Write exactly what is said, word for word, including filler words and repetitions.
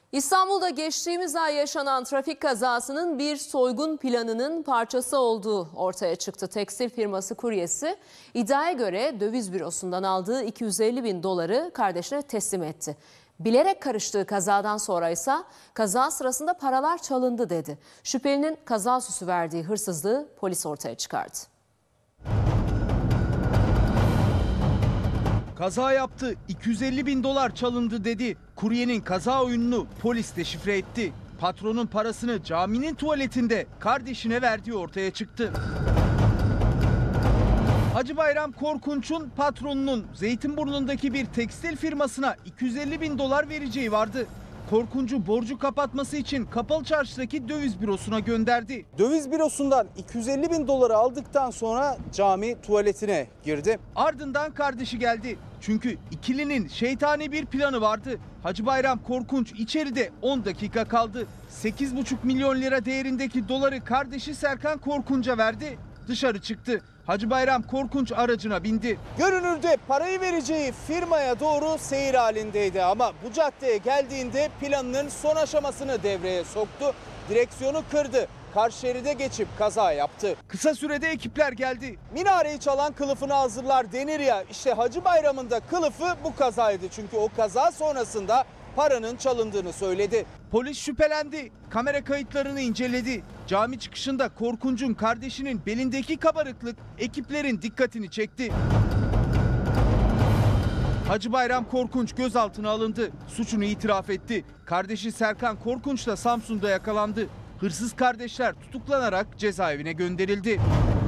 İstanbul'da geçtiğimiz ay yaşanan trafik kazasının bir soygun planının parçası olduğu ortaya çıktı. Tekstil firması kuryesi iddiaya göre döviz bürosundan aldığı iki yüz elli bin doları kardeşine teslim etti. Bilerek karıştığı kazadan sonra ise kaza sırasında paralar çalındı dedi. Şüphelinin kaza süsü verdiği hırsızlığı polis ortaya çıkardı. Kaza yaptı, iki yüz elli bin dolar çalındı dedi. Kuryenin kaza oyununu polis deşifre etti. Patronun parasını caminin tuvaletinde kardeşine verdiği ortaya çıktı. Hacı Bayram Korkunç'un patronunun Zeytinburnu'ndaki bir tekstil firmasına iki yüz elli bin dolar vereceği vardı. Korkunç'u borcu kapatması için Kapalı Çarşı'daki döviz bürosuna gönderdi. Döviz bürosundan iki yüz elli bin doları aldıktan sonra cami tuvaletine girdi. Ardından kardeşi geldi. Çünkü ikilinin şeytani bir planı vardı. Hacı Bayram Korkunç içeride on dakika kaldı. sekiz buçuk milyon lira değerindeki doları kardeşi Serkan Korkunç'a verdi. Dışarı çıktı. Hacı Bayram Korkunç aracına bindi. Görünürde parayı vereceği firmaya doğru seyir halindeydi ama bu caddeye geldiğinde planının son aşamasını devreye soktu. Direksiyonu kırdı. Karşı şeride geçip kaza yaptı. Kısa sürede ekipler geldi. Minareyi çalan kılıfını hazırlar denir ya, işte Hacı Bayram'ın da kılıfı bu kazaydı. Çünkü o kaza sonrasında paranın çalındığını söyledi. Polis şüphelendi. Kamera kayıtlarını inceledi. Cami çıkışında Korkunç'un kardeşinin belindeki kabarıklık ekiplerin dikkatini çekti. Hacı Bayram Korkunç gözaltına alındı. Suçunu itiraf etti. Kardeşi Serkan Korkunç da Samsun'da yakalandı. Hırsız kardeşler tutuklanarak cezaevine gönderildi.